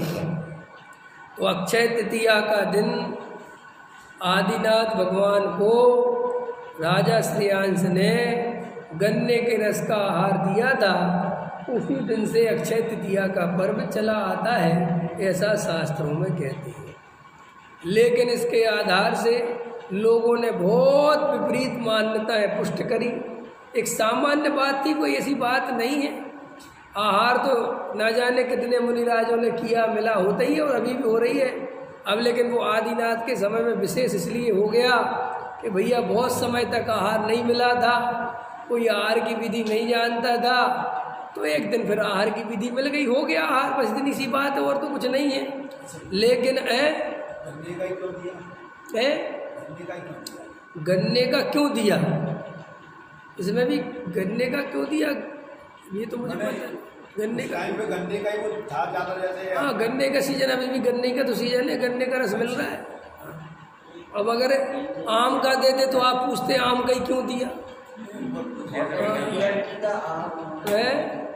तो अक्षय तृतीया का दिन आदिनाथ भगवान को राजा श्रेयांश ने गन्ने के रस का आहार दिया था। उसी दिन से अक्षय तृतीया का पर्व चला आता है, ऐसा शास्त्रों में कहते हैं। लेकिन इसके आधार से लोगों ने बहुत विपरीत मान्यताएं पुष्ट करी। एक सामान्य बात थी, कोई ऐसी बात नहीं है। आहार तो ना जाने कितने मुनिराजों ने किया, मिला होता ही है और अभी भी हो रही है। अब लेकिन वो आदिनाथ के समय में विशेष इसलिए हो गया कि भैया बहुत समय तक आहार नहीं मिला था, कोई आहार की विधि नहीं जानता था, तो एक दिन फिर आहार की विधि मिल गई, हो गया आहार, बस इतनी सी बात है और तो कुछ नहीं है। लेकिन गन्ने का क्यों दिया, इसमें भी गन्ने का क्यों दिया ये तो मुझे पता है। गन्ने का ही वो था ज़्यादा, जैसे हाँ गन्ने का सीजन, अभी भी गन्ने का तो सीजन है, गन्ने का रस मिल रहा है। अब अगर आम का दे दे तो आप पूछते आम का ही क्यों दिया है।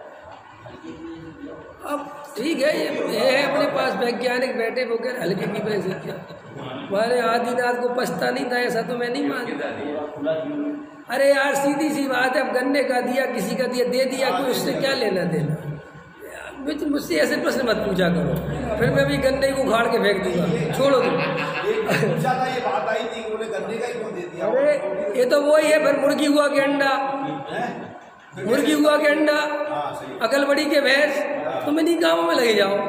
अब ठीक है, ये है अपने पास वैज्ञानिक बैठे वो कह हल्के की पैसे क्या, हमारे आदिनाथ को पछता नहीं था, ऐसा तो मैं नहीं मानता। अरे यार सीधी सी बात है, अब गन्ने का दिया, किसी का दिया, दे दिया, कोई उससे क्या लेना देना। मुझसे ऐसे प्रश्न मत पूछा करो, फिर मैं भी गन्ने को उखाड़ के फेंक दूंगा, छोड़ो तुम। ये बात आई थी उन्होंने गन्ने का ही क्यों दे दिया। अरे ये तो वही है, फिर मुर्गी हुआ के अंडा, मुर्गी हुआ के अंडा, अकल बड़ी के भैंस, तुम इन्हीं कामों में लगे जाओ।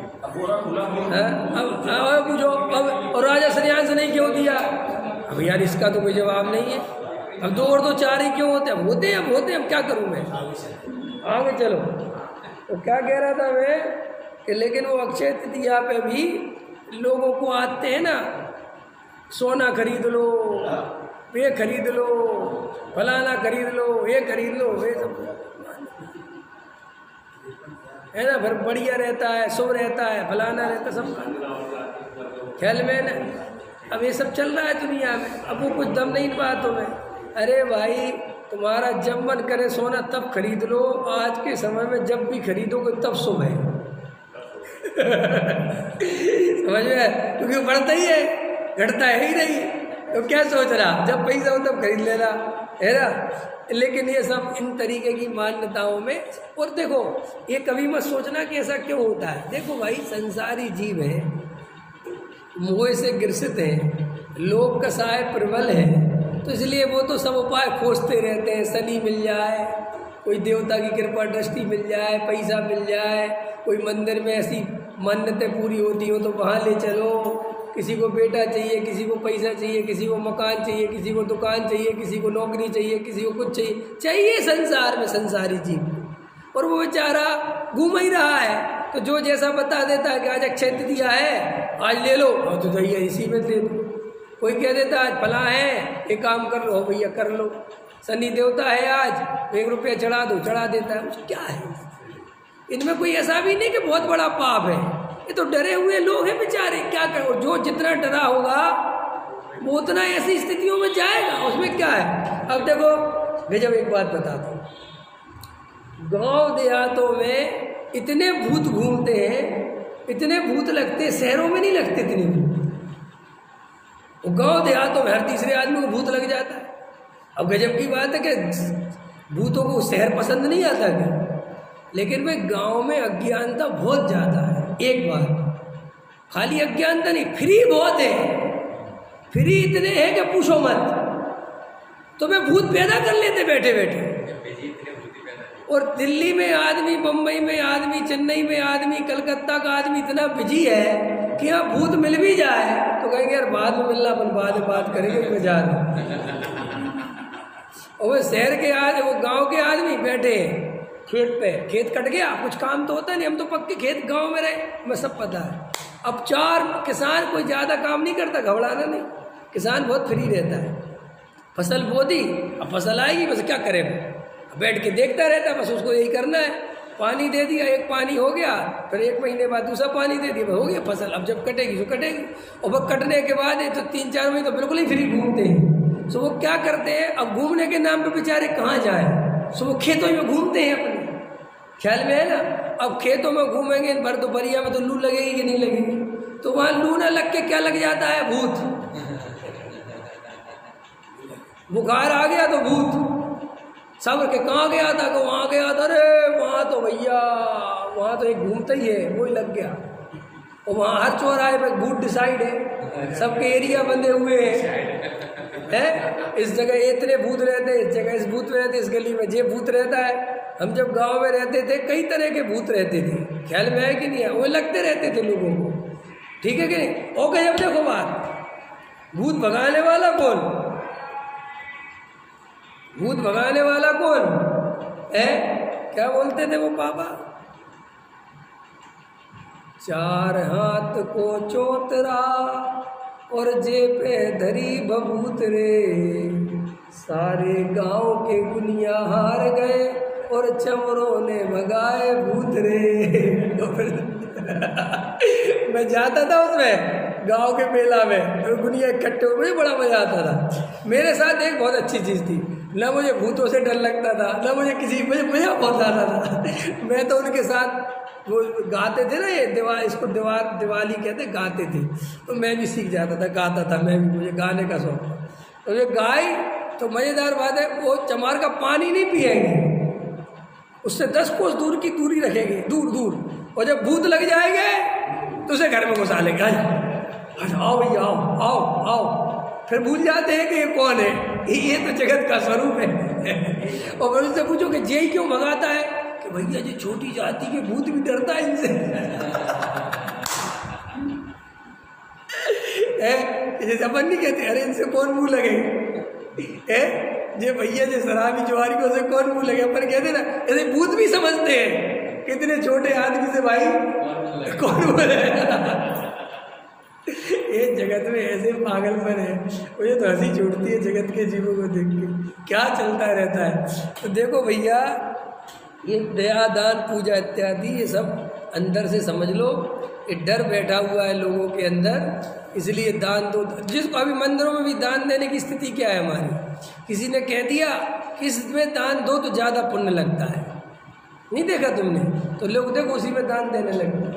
अब पूछो अब, और राजा श्रेयांश ने क्यों दिया, अब यार इसका तो कोई जवाब नहीं है। अब 2 और 2 4 ही क्यों होते हैं, होते हैं, होते हैं, अब क्या करूं मैं। आगे चलो, तो क्या कह रहा था मैं कि लेकिन वो अक्षय तृतीया पे भी लोगों को आते हैं ना, सोना खरीद लो, ये खरीद लो, फलाना खरीद लो, ये खरीद लो, ये सब है ना, फिर बढ़िया रहता है, शुभ रहता है, फलाना रहता है, सब ख्याल में ना। अब ये सब चल रहा है दुनिया में, अब वो कुछ दम नहीं इन बातों में। अरे भाई तुम्हारा जब मन करे सोना तब खरीद लो, आज के समय में जब भी खरीदोगे तब शुभ है। समझ में, क्योंकि बढ़ता ही है, घटता है ही नहीं, तो क्या सोच रहा, जब पैसा हो तब खरीद लेना, है ना। लेकिन ये सब इन तरीके की मान्यताओं में, और देखो ये कभी मत सोचना कि ऐसा क्यों होता है। देखो भाई संसारी जीव है, मोह से ग्रसित है, लोभ का साय प्रबल है, तो इसलिए वो तो सब उपाय खोजते रहते हैं। शनि मिल जाए, कोई देवता की कृपा दृष्टि मिल जाए, पैसा मिल जाए, कोई मंदिर में ऐसी मन्नतें पूरी होती हो तो वहाँ ले चलो, किसी को बेटा चाहिए, किसी को पैसा चाहिए, किसी को मकान चाहिए, किसी को दुकान चाहिए, किसी को नौकरी चाहिए, किसी को कुछ चाहिए संसार में, संसारी जीव, और वो बेचारा घूम ही रहा है। तो जो जैसा बता देता है कि आज अक्षय तृतीया है, आज ले लो, और तो भैया इसी में दे दो। कोई कह देता है आज फला है, एक काम कर लो भैया कर लो, शनि देवता है आज 1 रुपया चढ़ा दो, चढ़ा देता है। क्या है इनमें, कोई ऐसा भी नहीं कि बहुत बड़ा पाप है, ये तो डरे हुए लोग हैं बेचारे, क्या करो। जो जितना डरा होगा वो उतना ऐसी स्थितियों में जाएगा, उसमें क्या है। अब देखो मैं जब एक बात बताता हूँ, गांव देहातों में इतने भूत घूमते हैं, इतने भूत लगते हैं, शहरों में नहीं लगते इतने भूत। गांव देहातों में हर तीसरे आदमी को भूत लग जाता है। अब गजब की बात है कि भूतों को शहर पसंद नहीं आता क्या, लेकिन वे गांव में अज्ञानता बहुत ज़्यादा है। एक बार खाली अज्ञानता नहीं, फ्री बहुत है, फ्री इतने हैं कि पूछो मत, तो वे भूत पैदा कर लेते बैठे बैठे। और दिल्ली में आदमी, बम्बई में आदमी, चेन्नई में आदमी, कलकत्ता का आदमी इतना बिजी है कि यहाँ भूत मिल भी जाए तो कहेंगे यार बाद में मिलना, अपन बाद में बात करेंगे, मैं जा रहा हूँ। और वो शहर के आदमी, वो गांव के आदमी बैठे खेत पे, खेत कट गया, कुछ काम तो होता नहीं, हम तो पक्के खेत गांव में रहे, हमें सब पता है। अब 4 किसान कोई ज़्यादा काम नहीं करता, घबराना नहीं, किसान बहुत फ्री रहता है। फसल बो दी, अब फसल आएगी, बस क्या करें, बैठ के देखता रहता है, बस उसको यही करना है। पानी दे दिया, एक पानी हो गया, फिर 1 महीने बाद दूसरा पानी दे दिया, हो गया फसल। अब जब कटेगी तो कटेगी, और वह कटने के बाद तो 3-4 महीने तो बिल्कुल ही फ्री घूमते हैं। सो वो क्या करते हैं, अब घूमने के नाम पे बेचारे कहाँ जाए, सो वो खेतों में घूमते हैं, अपने ख्याल में है ना। अब खेतों में घूमेंगे इन भर दोपहरिया में तो लू लगेगी कि नहीं लगेगी, तो वहाँ लू ना लग के क्या लग जाता है, भूत। बुखार आ गया तो भूत, सब के कहाँ गया था, को वहाँ गया था, अरे वहाँ तो भैया वहाँ तो एक घूमता ही है, वही लग गया। और वहाँ हर चौराहे पे भूत डिसाइड है, सबके एरिया बंधे हुए हैं। इस जगह इतने भूत रहते, इस जगह इस भूत रहते, इस गली में ये भूत रहता है। हम जब गांव में रहते थे कई तरह के भूत रहते थे, ख्याल में है कि नहीं है, वो लगते रहते थे लोगों को, ठीक है कि नहीं। ओके, अब देखो बात, भूत भगाने वाला कौन, भूत भगाने वाला कौन है, क्या बोलते थे वो पापा, चार हाथ को चोतरा और जेपे धरी बबूत रे, सारे गांव के गुनिया हार गए और चमरों ने भगाए भूत रे। मैं जाता था उसमें गांव के मेला में, तो गुनिया इकट्ठे हो, मुझे बड़ा मजा आता था। मेरे साथ एक बहुत अच्छी चीज़ थी, ना मुझे भूतों से डर लगता था, ना मुझे किसी, मुझे मजा बहुत आता था। मैं तो उनके साथ वो गाते थे ना, ये इसको दिवाली कहते, गाते थे, तो मैं भी सीख जाता था, गाता था मैं भी, मुझे गाने का शौक था। तो ये गाय तो मज़ेदार बात है, वो चमार का पानी नहीं पिएंगे, उससे 10 कोस दूर की दूरी रखेंगे, दूर दूर, और जब भूत लग जाएंगे तो उसे घर में घुसा लेंगे, आओ भैया आओ आओ आओ, फिर भूल जाते हैं कि ये कौन है, ये तो जगत का स्वरूप है। और फिर उससे पूछो कि जे क्यों भगाता है, कि भैया जी छोटी जाति के भूत भी डरता है इनसे। जैसे अपन नहीं कहते अरे इनसे कौन मुंह लगे, जे भैया जे शराबी ज्वारी को से कौन मुंह लगे, अपन कहते ना, ऐसे भूत भी समझते हैं कितने छोटे आदमी से भाई कौन बोले। ये जगत में ऐसे पागलपन है, मुझे तो हंसी छूटती है जगत के जीवों को देख के, क्या चलता रहता है। तो देखो भैया, ये दया दान पूजा इत्यादि ये सब अंदर से समझ लो, ये डर बैठा हुआ है लोगों के अंदर, इसलिए दान दो। जिसको अभी मंदिरों में भी दान देने की स्थिति क्या है हमारी, किसी ने कह दिया कि इसमें दान दो तो ज़्यादा पुण्य लगता है, नहीं देखा तुमने, तो लोग देखो उसी में दान देने लगते।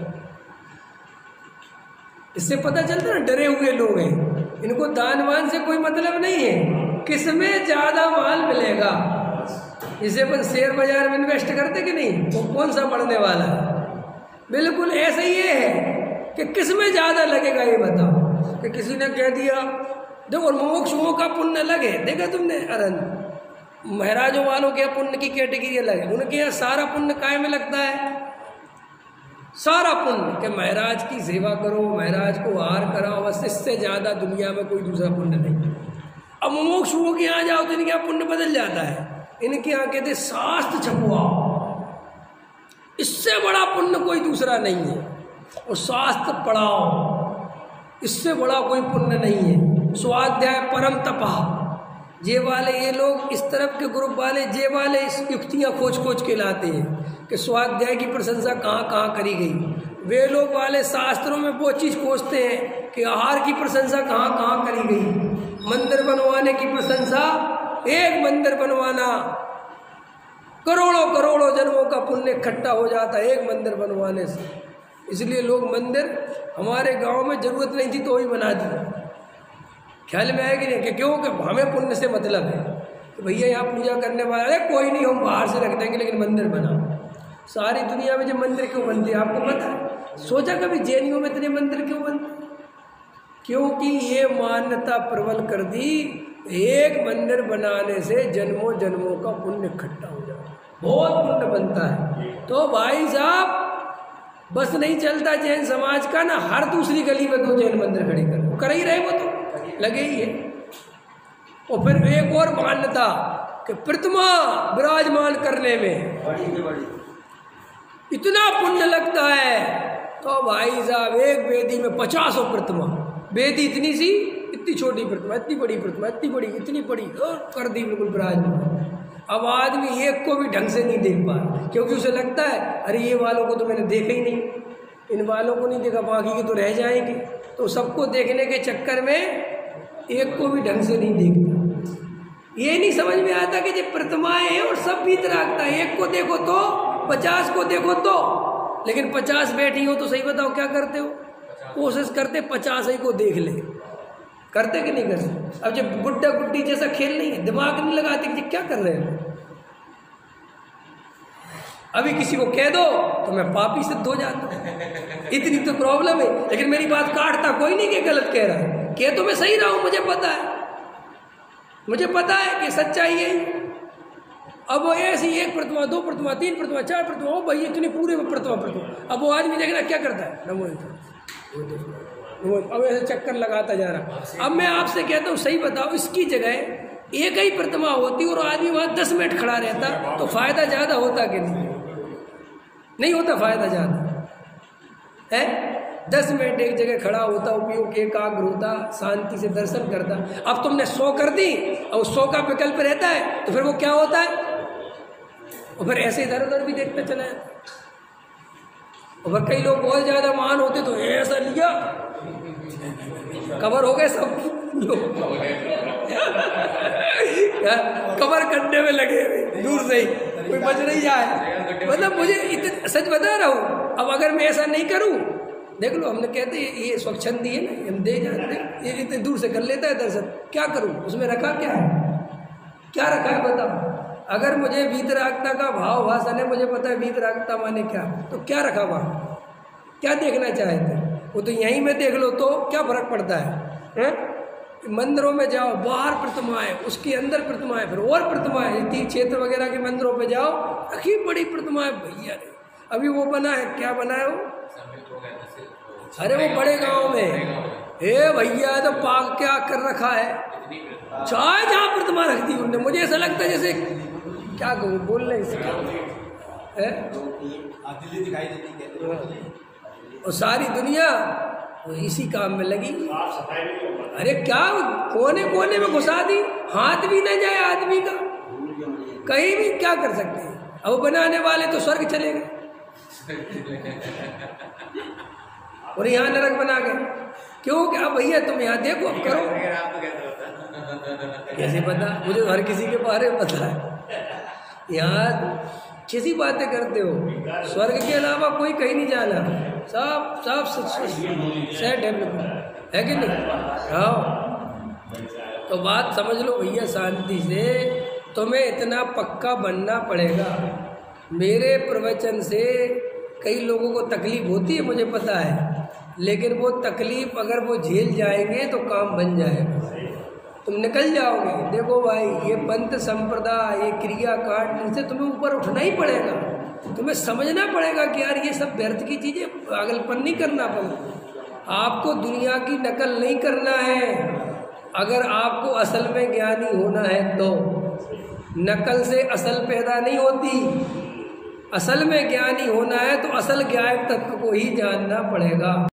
इससे पता चलता है डरे हुए लोग हैं, इनको दान वान से कोई मतलब नहीं है, किसमें ज़्यादा माल मिलेगा। इसे अपन शेयर बाजार में इन्वेस्ट करते कि नहीं, वो कौन सा बढ़ने वाला है, बिल्कुल ऐसा ही है कि किसमें ज़्यादा लगेगा ये बताओ। कि किसी ने कह दिया देखो मोक्षों का पुण्य लगे, देखा तुमने अरन महाराजों वालों के पुण्य की कैटेगरी अलग है, उनके यहाँ सारा पुण्य काय में लगता है, सारा पुण्य कि महाराज की सेवा करो, महाराज को हार कराओ, बस इससे ज़्यादा दुनिया में कोई दूसरा पुण्य नहीं। अब मोक्षों के यहाँ जाओ तो इनके यहाँ पुण्य बदल जाता है, इनके यहाँ कहते शास्त्र छपवाओ, इससे बड़ा पुण्य कोई दूसरा नहीं है, और शास्त्र पढ़ाओ, इससे बड़ा कोई पुण्य नहीं है। स्वाध्याय परम तपा, ये वाले ये लोग इस तरफ के ग्रुप वाले ये वाले इस युक्तियाँ खोज खोज के लाते हैं कि स्वाध्याय की प्रशंसा कहाँ कहाँ करी गई। वे लोग वाले शास्त्रों में वो चीज़ खोजते हैं कि आहार की प्रशंसा कहाँ कहाँ करी गई। मंदिर बनवाने की प्रशंसा, एक मंदिर बनवाना करोड़ों करोड़ों जन्मों का पुण्य इकट्ठा हो जाता है एक मंदिर बनवाने से। इसलिए लोग मंदिर, हमारे गांव में ज़रूरत नहीं थी तो वही बना दिया, ख्याल में आया कि नहीं, कि क्यों कि हमें पुण्य से मतलब है, तो भैया यहाँ पूजा करने वाले कोई नहीं, हम बाहर से रख देंगे लेकिन मंदिर बनाओ। सारी दुनिया में जो मंदिर क्यों बनते हैं आपको पता है? सोचा कभी जैनियों में इतने मंदिर क्यों बनते? क्योंकि ये मान्यता प्रबल कर दी, एक मंदिर बनाने से जन्मों जन्मों का पुण्य इकट्ठा हो जाता है, बहुत पुण्य बनता है। तो भाई साहब बस नहीं चलता जैन समाज का ना, हर दूसरी गली में 2 जैन मंदिर खड़े कर ही रहे, वो तो लगे ही है। और फिर एक और मान्यता कि प्रतिमा विराजमान करने में इतना पुण्य लगता है, तो भाई साहब एक वेदी में 50 प्रतिमा, वेदी इतनी सी, इतनी छोटी प्रतिमा, इतनी बड़ी प्रतिमा, इतनी बड़ी, इतनी बड़ी, और कर दी बिल्कुल विराजमान। अब आदमी एक को भी ढंग से नहीं देख पा, क्योंकि उसे लगता है अरे ये वालों को तो मैंने देखा ही नहीं, इन वालों को नहीं देखा, बाकी के तो रह जाएंगे। तो सबको देखने के चक्कर में एक को भी ढंग से नहीं देखता। ये नहीं समझ में आता कि जो प्रतिमाएं हैं और सब भीतर आता है, एक को देखो तो 50 को देखो तो, लेकिन 50 बैठी हो तो सही बताओ क्या करते हो? कोशिश करते 50 ही को देख ले, करते कि नहीं करते? अब जब गुड्डा गुड्डी जैसा खेल नहीं है, दिमाग नहीं लगाते कि क्या कर रहे हैं। अभी किसी को कह दो तो मैं पापी सिद्ध हो जाता हूं, इतनी तो प्रॉब्लम है। लेकिन मेरी बात काटता कोई नहीं कि गलत कह रहा है, कह तो मैं सही रहा हूं, मुझे पता है कि सच्चाई है। अब वो ऐसी 1 प्रतिमा, 2 प्रतिमा, 3 प्रतिमा, 4 प्रतिमा, ओ भाई इतनी पूरे में प्रतिमा। अब वो आदमी देखना क्या करता है, नमो अब ऐसे चक्कर लगाता जा रहा। अब मैं आपसे कहता हूँ सही बताओ, इसकी जगह एक ही प्रतिमा होती और आदमी वहाँ 10 मिनट खड़ा रहता तो फायदा ज़्यादा होता कि नहीं होता? फायदा ज़्यादा है। 10 मिनट एक जगह खड़ा होता, उपयोग एकाग्र होता, शांति से दर्शन करता। अब तुमने 100 कर दी और 100 का विकल्प रहता है तो फिर वो क्या होता है? और फिर ऐसे इधर उधर भी देखते चला जाता। और फिर कई लोग बहुत ज़्यादा महान होते तो ऐसा लिया, कवर हो गए सब लोग कवर करने में लगे हुए, दूर से ही कोई बच नहीं जाए। मतलब मुझे इतना सच बता रहा हूँ। अब अगर मैं ऐसा नहीं करूँ, देख लो, हमने कहते ये स्वच्छंदी है ना, हम दे जाते, ये इतने दूर से कर लेता है दर्शन, क्या करूँ? उसमें रखा क्या है? क्या रखा है बताओ? अगर मुझे वीतरागता का भाव भाषण है, मुझे पता है वीतरागता माने क्या, तो क्या रखा वहाँ? क्या देखना चाहते? वो तो यहीं में देख लो तो क्या फर्क पड़ता है? मंदिरों में जाओ, बाहर प्रतिमाएं, उसके अंदर प्रतिमाएं, फिर और प्रतिमाएं, तीर्थ क्षेत्र वगैरह के मंदिरों पे जाओ, रखी बड़ी प्रतिमाएं भैया। अभी वो बना है, क्या बना है वो? अरे वो बड़े गांव में भैया तो पाक क्या कर रखा है, चाहे जहाँ प्रतिमा रख दी उनने। मुझे ऐसा लगता है जैसे क्या कहूँ, बोल रहे और सारी दुनिया इसी काम में लगी। अरे क्या कोने कोने में घुसा दी, हाथ भी न जाए आदमी का कहीं भी, क्या कर सकते हैं? अब बनाने वाले तो स्वर्ग चले गए और यहाँ नरक बना गए। क्यों? क्या भैया तुम यहाँ देखो, अब करो। कैसे पता? मुझे हर किसी के बारे में पता है। यहाँ किसी बातें करते हो, स्वर्ग के अलावा कोई कहीं नहीं जाना, सब सेट है कि नहीं? हाँ, तो बात समझ लो भैया शांति से। तुम्हें इतना पक्का बनना पड़ेगा। मेरे प्रवचन से कई लोगों को तकलीफ होती है, मुझे पता है, लेकिन वो तकलीफ अगर वो झेल जाएंगे तो काम बन जाएगा, तुम निकल जाओगे। देखो भाई, ये पंथ संप्रदाय, ये क्रिया कांड, इनसे तुम्हें ऊपर उठना ही पड़ेगा। तुम्हें समझना पड़ेगा कि यार ये सब व्यर्थ की चीज़ें, पागलपन नहीं करना पड़ेगा। आपको दुनिया की नकल नहीं करना है। अगर आपको असल में ज्ञानी होना है तो नकल से असल पैदा नहीं होती। असल में ज्ञानी होना है तो असल ज्ञान तत्व को ही जानना पड़ेगा।